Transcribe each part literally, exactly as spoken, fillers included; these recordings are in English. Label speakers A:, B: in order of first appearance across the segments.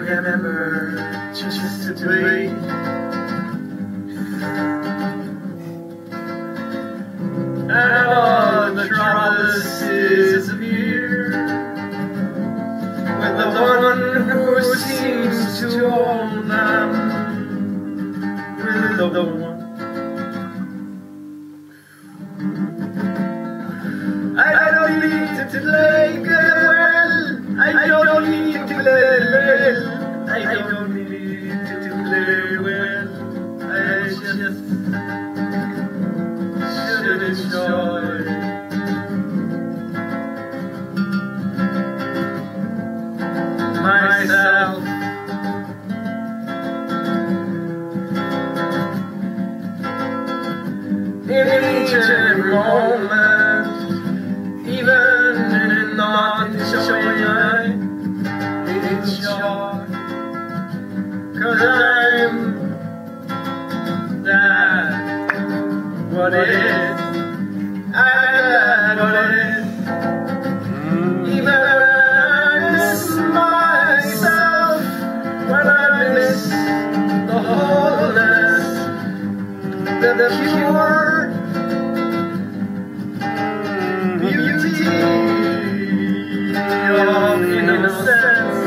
A: remember just to be. And all the troubles disappear with the one who seems to own them, with the one. I don't need to play well, I don't need to play well, I don't need to play well, I just should enjoy myself. In each and every moment, even in not showing I, it's short, 'cause I'm that what it is, I'm that what it is. Even when I miss myself, when I miss the wholeness, the, the pure beauty of innocence.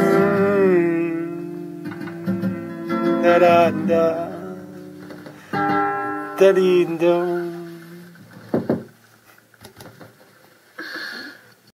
B: Da da da da dee dum.